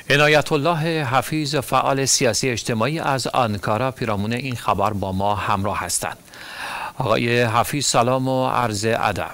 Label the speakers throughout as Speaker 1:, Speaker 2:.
Speaker 1: عنایت الله حفیظ فعال سیاسی اجتماعی از آنکارا پیرامون این خبر با ما همراه هستند. آقای حفیظ سلام و عرض ادب.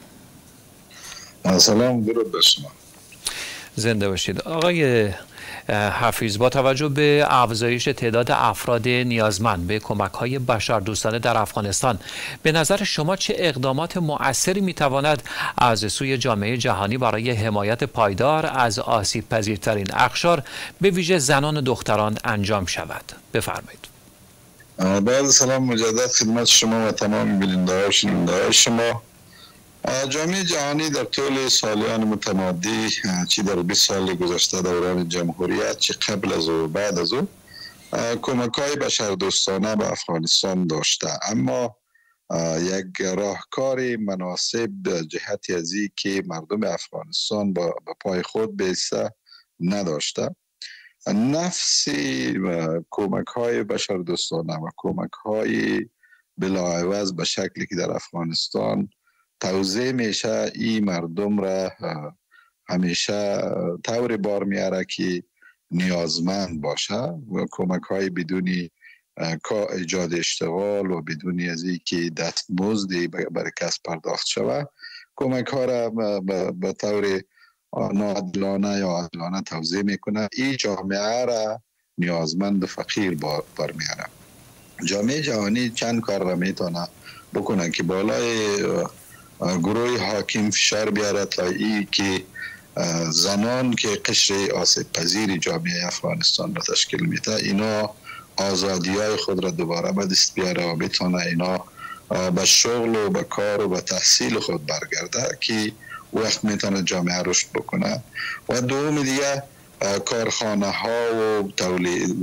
Speaker 2: سلام، درود بر شما.
Speaker 1: زنده باشید. آقای حفیظ، با توجه به افزایش تعداد افراد نیازمند به کمک‌های بشردوستانه در افغانستان، به نظر شما چه اقدامات مؤثری می‌تواند از سوی جامعه جهانی برای حمایت پایدار از آسیب‌پذیرترین اقشار به ویژه زنان و دختران انجام شود؟ بفرمایید.
Speaker 2: بعد سلام مجدد خدمت شما و تمام بیننده‌ها و شنونده‌های شما. جامعه جهانی در طول سالیان متمادی، چی در 20 سال گذشته دوران جمهوریت، چی قبل از او بعد از او، کمک‌های بشردوستانه به افغانستان داشته، اما یک راهکار مناسب جهتی از این که مردم افغانستان به پای خود بایسته نداشته. نفس کمک‌های بشردوستانه و کمک‌های بلاعوض به شکلی که در افغانستان توزیع میشه، این مردم را همیشه طور بار میاره که نیازمند باشه و کمک های بدون ایجاد اشتغال و بدون از این که دستمزدی برای کسب پرداخت شود، کمک ها را به طور ناعادلانه یا عادلانه توزیع میکنه. این جامعه را نیازمند و فقیر بار میاره. جامعه جهانی چند کار را میتونه بکنه که بالای گروه حاکم فشار بیاره تا ای که زنان که قشر آسیب پذیر جامعه افغانستان را تشکیل میده، اینا آزادی های خود را دوباره به دست بیاره و بتونه اینا به شغل و به کار و به تحصیل خود برگرده که وقت میتونه جامعه رشد بکنه. و دوم دیگه کارخانه ها و تولید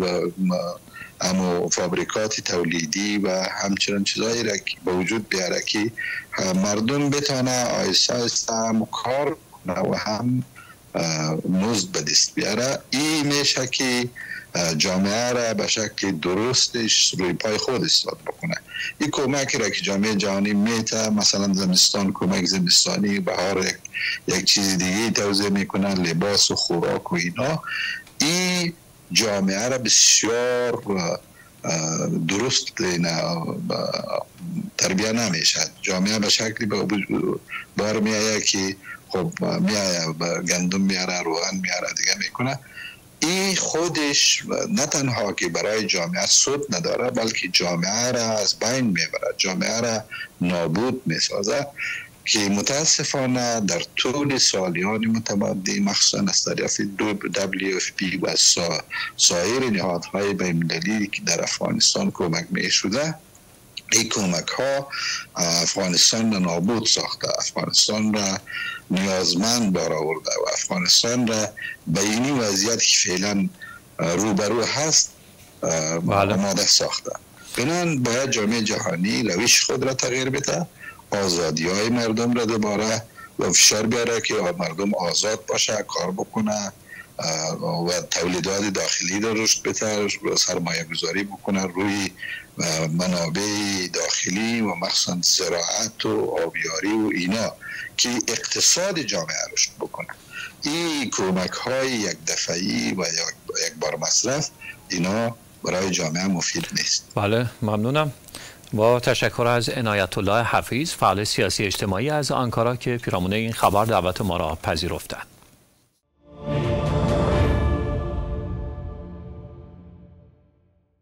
Speaker 2: و فابریکات تولیدی و همچنین چیزایی را به وجود بیاره که مردم بتونه آیسته آیسته هم کار کنه و هم مزد به دست بیاره. این میشه که جامعه را به شکل درستش روی پای خود ایستاد بکنه. این کمکی را که جامعه جهانی میته، مثلا زمستان کمک زمستانی، بهار یک چیز دیگه توزیع میکنن، لباس و خوراک و اینا، این جامعه را بسیار درست تربیه نمیشه. جامعه به شکلی بار میایه که خب میایه گندم میاره، روغن میاره، دیگه میکنه. این خودش نه تنها که برای جامعه سود نداره، بلکه جامعه را از بین میبره، جامعه را نابود میسازه، که متاسفانه در طول سالیان متمادی مخصوصا از طرف WFP و سایر نهادهای بین‌المللی که در افغانستان کمک می شده، این کمک ها افغانستان را نابود ساخته، افغانستان را نیازمند بار آورده و افغانستان را به این وضعیت که فعلا روبرو هست آماده ساخته. بنابراین باید جامعه جهانی روش خود را تغییر بده، آزادی های مردم را دوباره و فشار بیاره که مردم آزاد باشه، کار بکنه و تولیدات داخلی را رشد بده، سرمایه گذاری بکنه روی منابع داخلی و مخصوصا زراعت و آبیاری و اینا، که اقتصاد جامعه رشد بکنه. این کمک های یک دفعی و یک بار مصرف، اینا برای جامعه مفید نیست.
Speaker 1: بله، ممنونم. با تشکر از عنایت الله حفیظ، فعال سیاسی اجتماعی از آنکارا که پیرامون این خبر دعوت ما را پذیرفتند.